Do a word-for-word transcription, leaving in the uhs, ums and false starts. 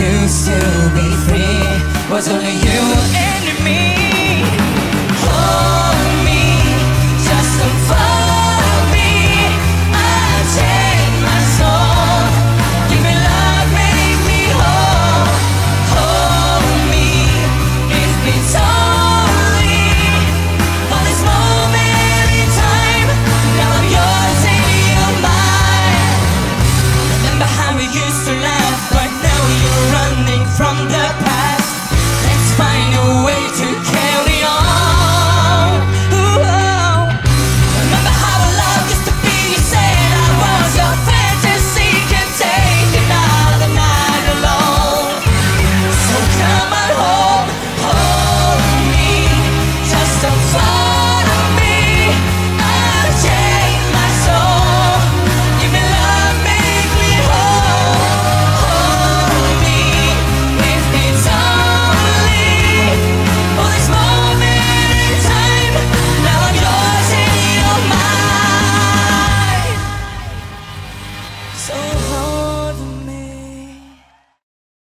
used to be free was only you and me. Hold me, just unfold me. I'll take my soul. Give me love, make me whole. Hold me, it's been so lonely for this moment in time. Now I'm yours and you're mine. Remember how we used to laugh, but now you're running from the past.